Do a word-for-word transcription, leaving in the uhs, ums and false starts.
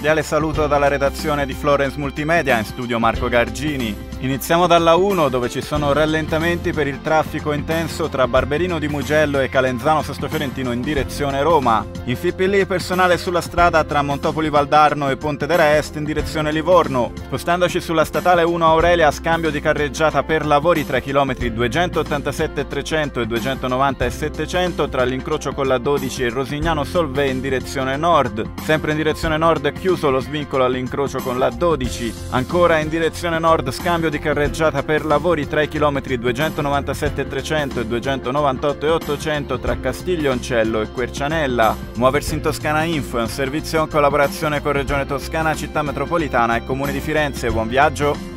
cordiale saluto dalla redazione di Florence Multimedia, in studio Marco Gargini. Iniziamo dalla uno, dove ci sono rallentamenti per il traffico intenso tra Barberino di Mugello e Calenzano Sesto Fiorentino in direzione Roma. In F I P L personale sulla strada tra Montopoli Valdarno e Ponte della Est in direzione Livorno. Spostandoci sulla statale uno Aurelia, scambio di carreggiata per lavori tra i chilometri duecentottantasette e trecento e duecentonovanta e settecento tra l'incrocio con la dodici e Rosignano Solvay in direzione nord. Sempre in direzione nord è chiuso lo svincolo all'incrocio con la dodici. Ancora in direzione nord, scambio di carreggiata per lavori tra i chilometri duecentonovantasette e trecento e duecentonovantotto e ottocento tra Castiglioncello e Quercianella. Muoversi in Toscana Info è un servizio in collaborazione con Regione Toscana, Città Metropolitana e Comune di Firenze. Buon viaggio!